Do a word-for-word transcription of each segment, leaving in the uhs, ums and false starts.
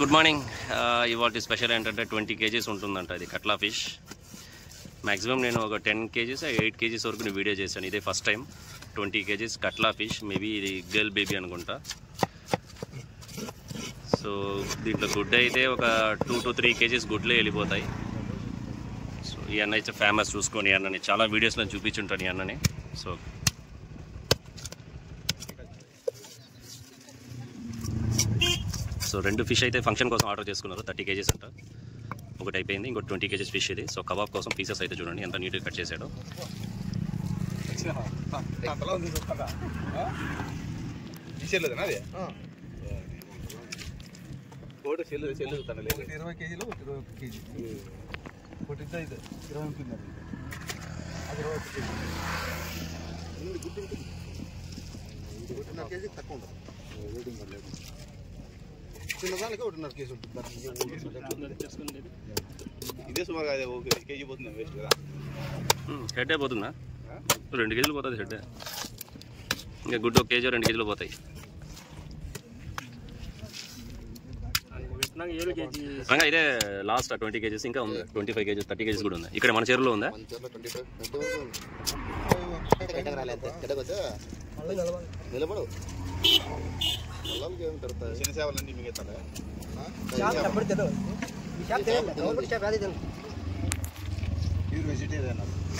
Good morning. ఇవాళ special ఏంటంటే twenty kgs ఉంటుందంట ఇది కట్లా ఫిష్. మ్యాక్సిమం నేను ఒక టెన్ కేజీస్ ఎయిట్ కేజీస్ వరకు నేను వీడియో చేశాను. ఇదే ఫస్ట్ టైం ట్వంటీ కేజీస్ కట్లా ఫిష్. మేబీ ఇది గర్ల్ బేబీ అనుకుంటా. సో దీంట్లో గుడ్డ అయితే ఒక టూ టు త్రీ కేజీస్ గుడ్లే వెళ్ళిపోతాయి. సో ఈ అన్న అయితే ఫేమస్, చూసుకొని ఈ అన్నని చాలా వీడియోస్లో చూపించుంటాను ఈ అన్నని. సో సో రెండు ఫిష్ అయితే ఫంక్షన్ కోసం ఆర్డర్ చేసుకున్నారు. థర్టీ కేజీస్ అంట. ఒకటి అయిపోయింది, ఇంకో ట్వంటీ కేజీస్ ఫిష్ ఇది. సో కబాబ్ కోసం పీసెస్ అయితే చూడండి ఎంత నీట్గా కట్ చేశాడు. ఇరవై కేజీలు ఇరవై ఒక కేజీ ఒకటి ఐదు ఇరవై ఉంటుంది. అది ఇరవై ఒక కేజీ గుడ్డు ఉంటుంది. ఒకటిన్నర కేజీ తక్కువ ఉంటుంది. వెయిటింగ్ పర్లేదు. చిన్నదానికి ఒకటిన్నర కేజీ ఉంటుంది. ఇదే సుమారు అదే ఒక కేజీ పోతుంది వేస్ట్ కదా. హెడ్ అయిపోతుందా? రెండు కేజీలు పోతుంది హెడ్. ఇంకా గుడ్డు ఒక కేజీ రెండు కేజీలు పోతాయి. ఇంకా ఇదే లాస్ట్ ట్వంటీ కేజీస్ ఇంకా ఉంది. Twenty five kgs thirty kgs కూడా ఉంది. ఇక్కడ మన చెరువులో ఉందా? నిలబడు చిన్న సేవలన్నీ మిగతాడా? ఇది వెజిటేరియన్.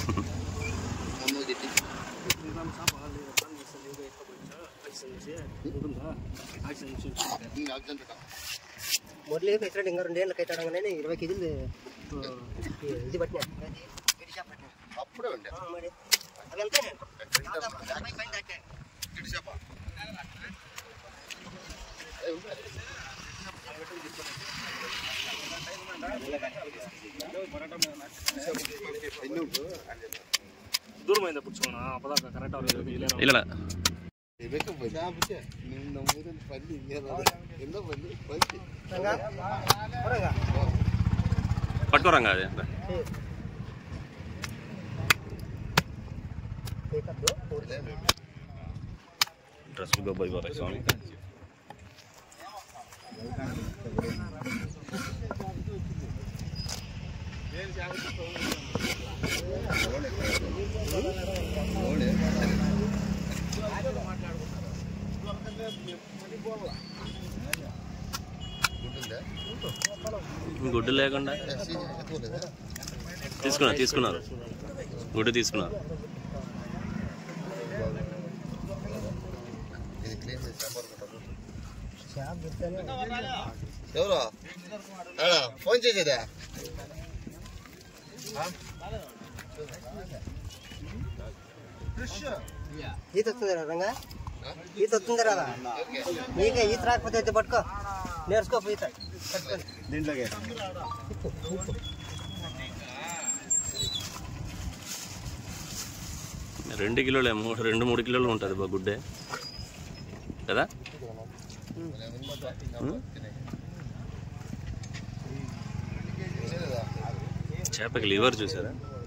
మొదలు ఎక్కడ ఇంకా రెండేళ్ళకి అవుతాడగానే ఇరవై కేజీలు ఇది పట్టినా అప్పుడే ఉండే అదంతా దూరమైంది పుచ్చుకోనా అప్పదాకా కరెక్ట్ ఇలా పట్టుకోరంగా అది డ్రెస్ గొప్పైపోతాయి స్వామి. గుడ్డు లేకుండా తీసుకున్నారు తీసుకున్నారు గుడ్డు తీసుకున్నారు. ఎవరు ఫోన్ చేసేదా? ఈత వస్తుంది రంగా, ఈత వస్తుంది రాదా? నీకే ఈత రాకపోతే అయితే పట్టుకో, నేర్చుకో ఈత. దీంట్లోకి రెండు కిలోలే మూడు రెండు మూడు కిలోలు ఉంటుంది బా గుడ్డే కదా. చేపకి లివర్ చూసారా?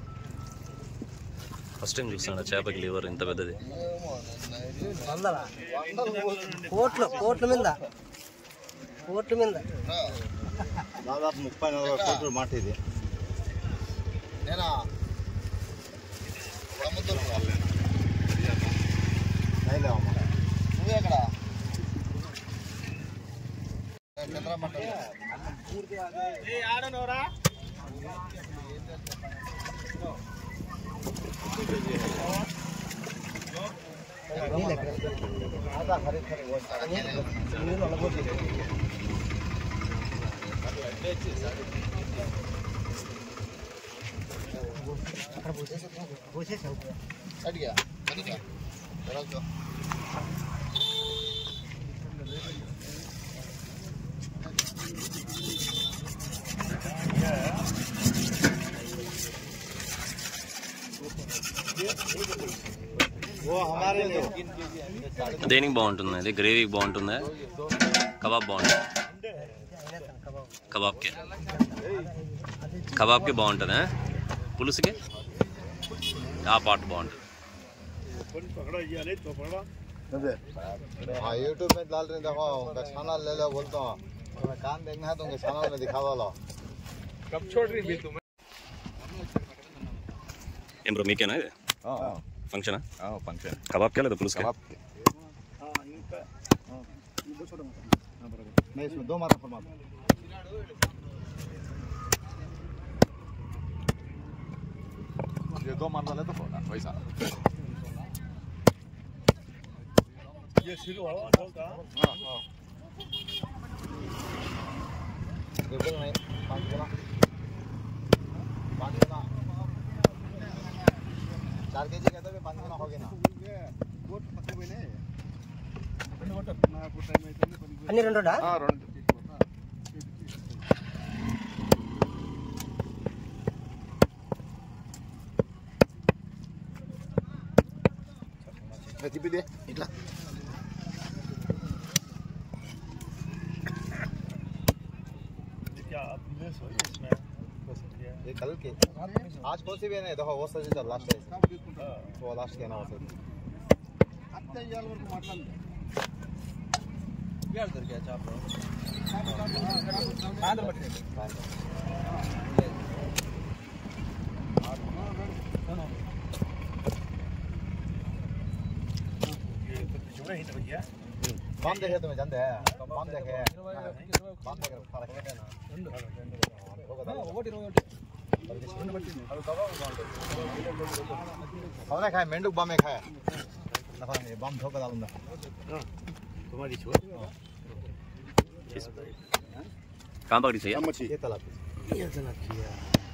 ఫస్ట్ టైం చూస్తాను చేపకి లివర్ ఇంత పెద్దది. వందల కోట్లు కోట్ల మీద కోట్ల మీద దాదాపు ముప్పై నలభై కోట్ల మాట ఇది. నేనా నువ్వే అక్కడ ఆడనవరా? అడిగా అడిగా దేనికి బాగుంటుంది? అది గ్రేవీకి బాగుంటుందా? కబాబ్ బాగుంటుంది. కబాబ్కి కబాబ్కి బాగుంటుందా? పులుసుకి ఆ పాట బాగుంటుంది. यूट्यूब में डाल रहे देखो उनका चैनल ले लो बोलता हूँ कान देखना है तो उनके चैनल में दिखा दो कब छोड़ रही भी तुम्हें ఏం బ్రో మీకేనా ఇది ఫంక్షనా फंक्शन కబాబ్కే లేదా పులుసుకే नहीं इसमें दो मारा फरमा ये दो मार डाले तो वैसा ये शुरू हुआ होगा हाँ हाँ बिल्कुल नहीं पाँच गुना पाँच गुना चार के जी कहते हैं पाँच गुना हो गया ना అన్ని రెండు हाँ रोड tipe dia iklan क्या आप मिस हो इसमें ये कल के आज कौन सी भी नहीं देखो वो सही चल लास्ट है वो लास्ट के ना वो सही अच्छा यार वो मतलब यार कर क्या चाप आंध्र बैठे बाम देखे तुम्हें जानते हैं बाम देखे बाम देखे फर्क है ना हमने खाया मेंढक बाम में खाया नफा नहीं बाम धोखा डालूंगा तुम्हारी छोड़ कहाँ पकड़ी सही ये तालाब ये चला किया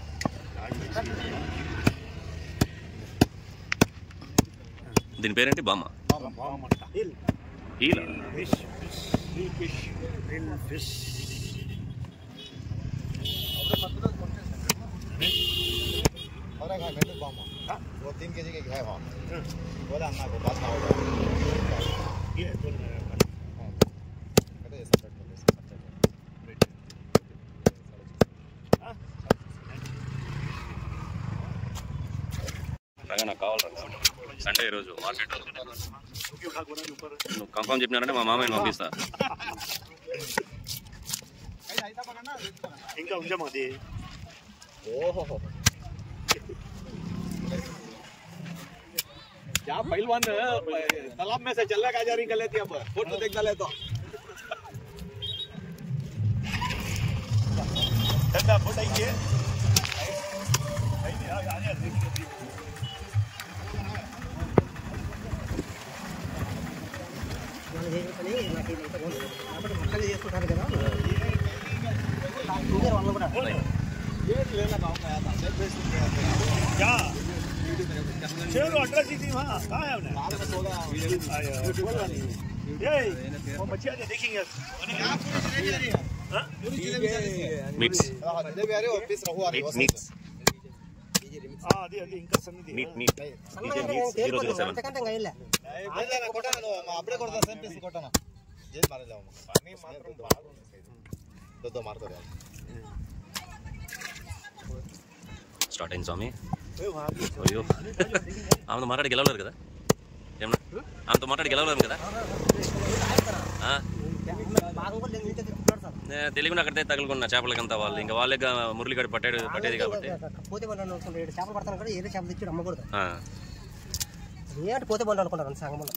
దీని పేరేంటి బామ్మ बाम हिल హీలా फिश फिश फिश हिल फिश हमने खाया मेंढक बाम वो तीन केजी के खाया वहाँ बोला अन्ना को बात ना होगा ये बोल रहा है कहते ये सब कर दो రంగా నాకు కావాలి రంగా సండే ఈరోజు మార్కెట్ నువ్వు కన్ఫర్మ్ చెప్పినారంటే మా మామయ్యని పంపిస్తా ఇంకా ఉంచామా అది ओहो क्या पहलवान तालाब में से चलने का जारी कर लेती है अब फोटो देख डाले तो ठंडा फटाइए వాళ్ళు చేసుకుని నాకు ఇది అయితే ఉంది కాబట్టి మొక్కలు చేసుకుంటారు కదా వాళ్ళు కూడా ये लेना गाँव का आया था सेब बेच दिया क्या चलो एड्रेस ही थी वहाँ कहाँ है हमने बाहर में होगा आया बोला नहीं ये वो बच्चियाँ जो देखेंगे हाँ? మిక్స్ हाँ जलेबी आ रही है और पीस रहुआ आ रही है మిక్స్ हाँ अभी अभी इनका सन्निधि meat meat zero zero seven అంతకంటే ఇంకా ಇಲ್ಲ ಬೇಜಾರ ಕೊಟ್ಟನ ಅಪ್ಡೇ ಕೊಡ್ತಾ ಸೇಮ್ ಪೀಸ್ ಕೊಟ್ಟನ ಜೇನ್ ಮಾರಿಲ್ಲ ಅವನು ಪಾನಿ ಮಾತ್ರ ದೊಡ್ಡ ಮಾರ್ತಾರೆ స్టార్ట్ అయింది స్వామి అయ్యో ఆమెతో మాట్లాడి గెలవలేరు కదా ఏమన్నా ఆమెతో మాట్లాడి గెలవలేము కదా బాగా కూడా లేదు ఇంత తిప్పుతారు తెలియకుండా అక్కడితే తగులుకున్న చేపలకంతా వాళ్ళు ఇంకా వాళ్ళే మురళిగడ పట్టాడు పట్టేది కాబట్టి పోతే బండి అనుకుంటారు ఏడు చేపలు పడతాను కూడా ఏదో చేపలు తెచ్చి అమ్మకూడదు ఆ. ఏంటి పోతే బండి అనుకుంటారు సంగమంలో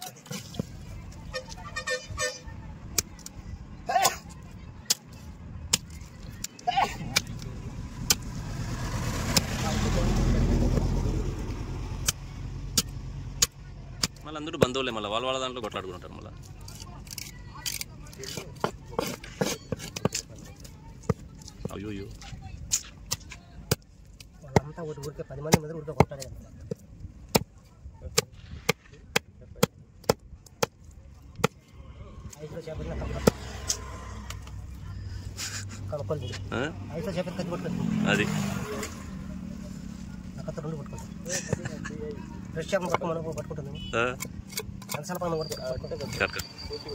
మళ్ళీ అందరూ బంధువులే మళ్ళీ వాళ్ళ వాళ్ళ దాంట్లో కొట్లాడుకుంటారు మళ్ళీ అయ్యో అయ్యో వాళ్ళంతా ఊరి ఊరికే పది మంది మంది ఊరికే కొట్టాలి కదా ఐదులో చేపలు కనుక్కోండి ఆ? ఐదులో చేపలు కత్తి పట్టుకోండి అది కత్తి రెండు పట్టుకుంటాం ఫ్రెష్ చేపలు పట్టుకోమని పట్టుకుంటుంది ఆ? మసాలా పని కూడా పట్టుకుంటాం కట్ కట్.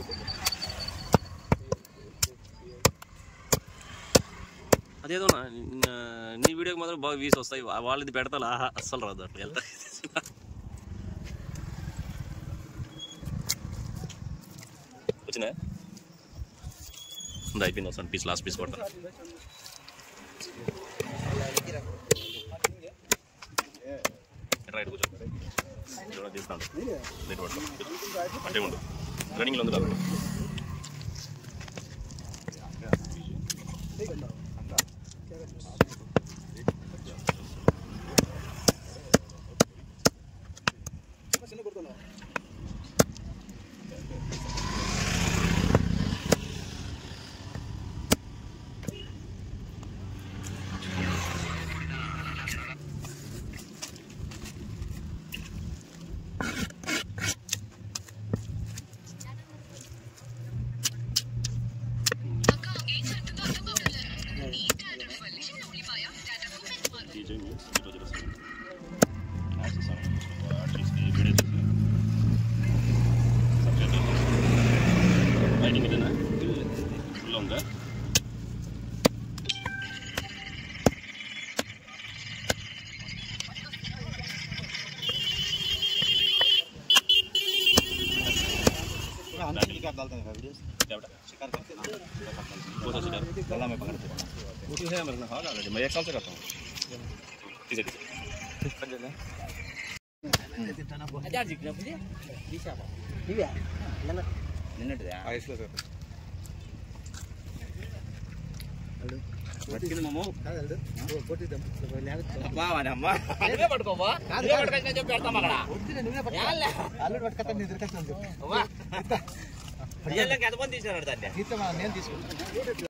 అదేదో నా నా- నీ వీడియోకి మాత్రం బాగా వ్యూస్ వస్తాయి వా- వాళ్ళది పెడతా ఆహా అస్సలు రాదు అట్లా వెళ్తా వచ్చినా ఇది అయిపోయింది. వస్తాను పీస్ లాస్ట్ పీస్ కొడతా. రైట్ కూర్చో తీస్తాను అంటే ఉండు రన్నింగ్లో ఉంది కాబట్టి రైటింగ్ ఇదేనా ఫుల్ ఉందా? गला में पकड़ते हैं वो तो है मेरे को हाँ ऑलरेडी मैं एक साल से करता हूँ. ठीक है ఇవే నిన్నటిదా ఐస్లో సార్ పట్టుకుంది మాము అబ్బా వాడమ్మ నువ్వే పట్టుకోవా నువ్వే పట్టుకొని చెప్పి పెడతాం అక్కడ అల్లుడు పట్టుకొస్తాను నీ దొరికొచ్చాను ఎంతమంది తీసినారు దాన్ని నేను తీసుకుంటాను.